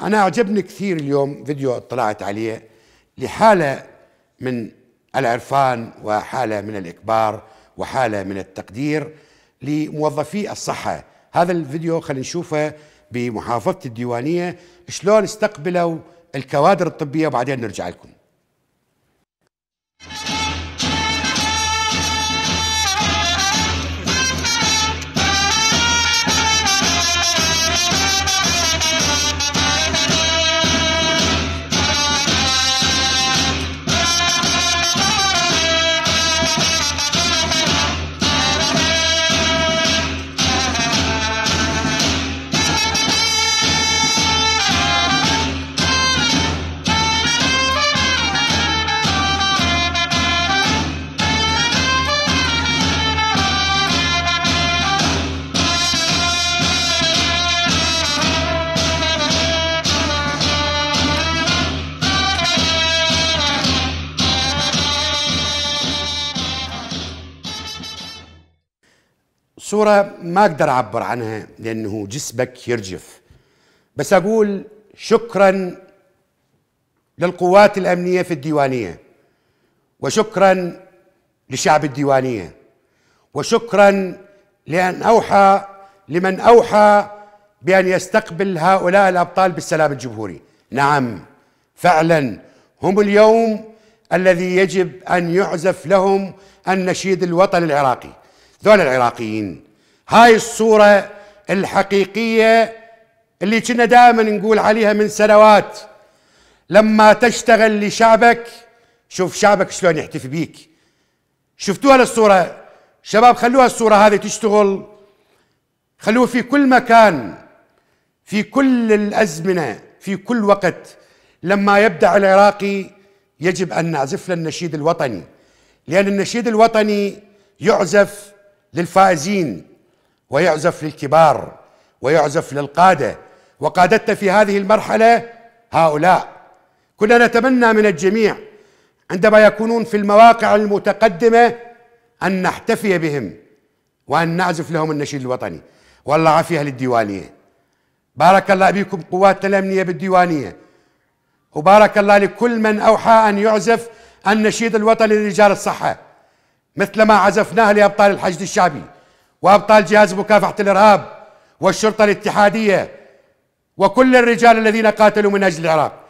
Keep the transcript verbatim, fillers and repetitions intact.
أنا أعجبني كثير اليوم فيديو اطلعت عليه لحالة من العرفان وحالة من الإكبار وحالة من التقدير لموظفي الصحة. هذا الفيديو خلينا نشوفه بمحافظة الديوانية شلون استقبلوا الكوادر الطبية وبعدين نرجع لكم. صورة ما أقدر أعبر عنها لأنه جسمك يرجف، بس أقول شكرا للقوات الأمنية في الديوانية، وشكرا لشعب الديوانية، وشكرا لأن أوحى لمن أوحى بأن يستقبل هؤلاء الأبطال بالسلام الجمهوري. نعم فعلا هم اليوم الذي يجب أن يعزف لهم النشيد الوطني العراقي. ذول العراقيين، هاي الصورة الحقيقية اللي كنا دائما نقول عليها من سنوات، لما تشتغل لشعبك شوف شعبك شلون يحتفي بيك. شفتوها الصورة شباب؟ خلوها الصورة هذه تشتغل، خلوها في كل مكان، في كل الأزمنة، في كل وقت. لما يبدأ العراقي يجب أن نعزف له النشيد الوطني، لأن النشيد الوطني يعزف للفائزين ويعزف للكبار ويعزف للقادة، وقادتنا في هذه المرحلة هؤلاء. كنا نتمنى من الجميع عندما يكونون في المواقع المتقدمة أن نحتفي بهم وأن نعزف لهم النشيد الوطني. والله عافية للديوانية، بارك الله بكم قواتنا الأمنية بالديوانية، وبارك الله لكل من أوحى أن يعزف النشيد الوطني لرجال الصحة مثل ما عزفناه لأبطال الحشد الشعبي وأبطال جهاز مكافحة الإرهاب والشرطة الاتحادية وكل الرجال الذين قاتلوا من أجل العراق.